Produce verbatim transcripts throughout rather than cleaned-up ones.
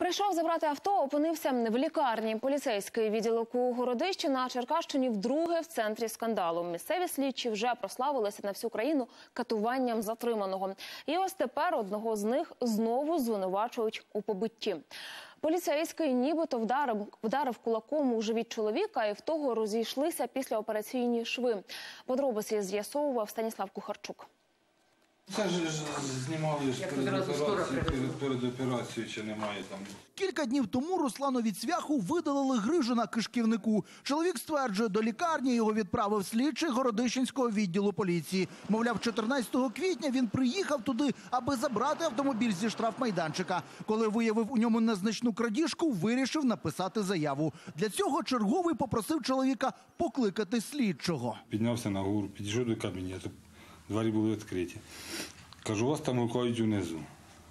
Прийшов забрати авто, опинився в лікарні. Поліцейський відділок у Городищі на Черкащині вдруге в центрі скандалу. Місцеві слідчі вже прославилися на всю країну катуванням затриманого. І ось тепер одного з них знову звинувачують у побитті. Поліцейський нібито вдарив, вдарив кулаком у живіт чоловіка, і в того розійшлися післяопераційні шви. Подробиці з'ясовував Станіслав Кухарчук. Це ж знімали ж перед операцією, перед, перед операцією, чи немає там. Кілька днів тому Руслану від цвяху видалили грижу на кишківнику. Чоловік стверджує, до лікарні його відправив слідчий Городищенського відділу поліції. Мовляв, чотирнадцятого квітня він приїхав туди, аби забрати автомобіль зі штрафмайданчика. Коли виявив у ньому незначну крадіжку, вирішив написати заяву. Для цього черговий попросив чоловіка покликати слідчого. Піднявся на гору, підійшов до кабінету. Двері були відкриті. Кажу, вас там гукають унизу.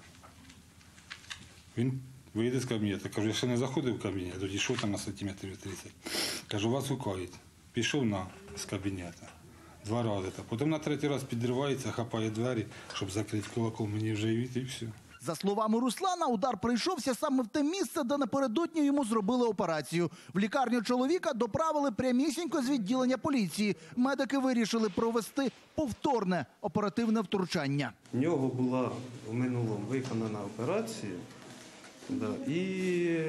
Він вийде з кабінету. Кажу, я ще не заходив в кабінет, тоді йшов там на сантиметрів тридцять. Кажу, вас гукають. Пішов на з кабінету. Два рази. Потім на третій раз підривається, хапає двері, щоб закрити кулаком мені вже і і все. За словами Руслана, удар прийшовся саме в те місце, де напередодні йому зробили операцію. В лікарню чоловіка доправили прямісінько з відділення поліції. Медики вирішили провести повторне оперативне втручання. В нього була в минулому виконана операція, да, і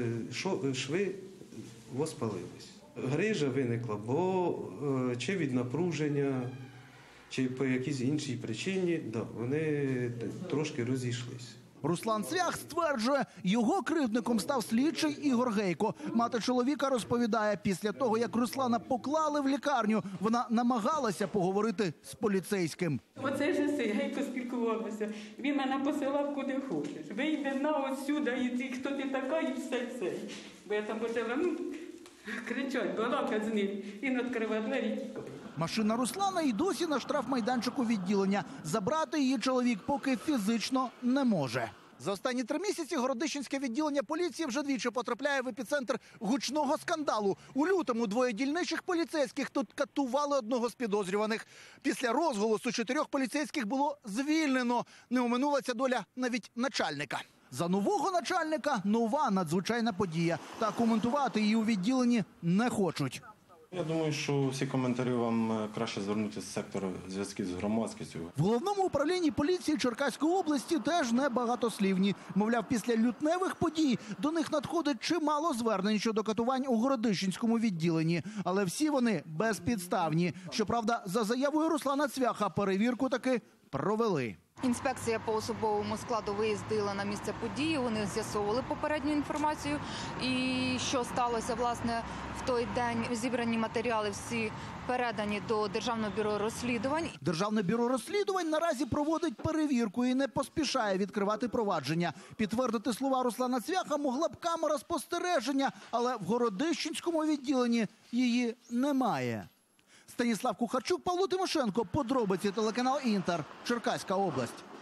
шви воспалились. Грижа виникла, бо чи від напруження, чи по якійсь іншій причині, да, вони трошки розійшлися. Руслан Цвях стверджує, його кривдником став слідчий Ігор Гейко. Мати чоловіка розповідає, після того, як Руслана поклали в лікарню, вона намагалася поговорити з поліцейським. Оце ж си, Гейко спілкувалася. Він мене посилав куди хочеш. Вийди на отсюда, і ти, хто ти така, і все це. Бо я там почала, ну, кричать, балакать з ним. Він відкриває двері і тікав. Машина Руслана і досі на штрафмайданчику відділення. Забрати її чоловік поки фізично не може. За останні три місяці Городищенське відділення поліції вже двічі потрапляє в епіцентр гучного скандалу. У лютому двоє дільничих поліцейських тут катували одного з підозрюваних. Після розголосу чотирьох поліцейських було звільнено. Не оминулася доля навіть начальника. За нового начальника нова надзвичайна подія. Та коментувати її у відділенні не хочуть. Я думаю, що всі коментарі вам краще звернути з сектору зв'язків з громадськістю. В Головному управлінні поліції Черкаської області теж не багатослівні. Мовляв, після лютневих подій до них надходить чимало звернень щодо катувань у Городищенському відділенні. Але всі вони безпідставні. Щоправда, за заявою Руслана Цвяха перевірку таки провели. Інспекція по особовому складу виїздила на місце події, вони з'ясовували попередню інформацію. І що сталося, власне, в той день. Зібрані матеріали всі передані до Державного бюро розслідувань. Державне бюро розслідувань наразі проводить перевірку і не поспішає відкривати провадження. Підтвердити слова Руслана Цвяха могла б камера спостереження, але в Городищенському відділенні її немає. Станіслав Кухарчук, Павло Тимошенко. Подробиці, телеканал «Інтер», Черкаська область.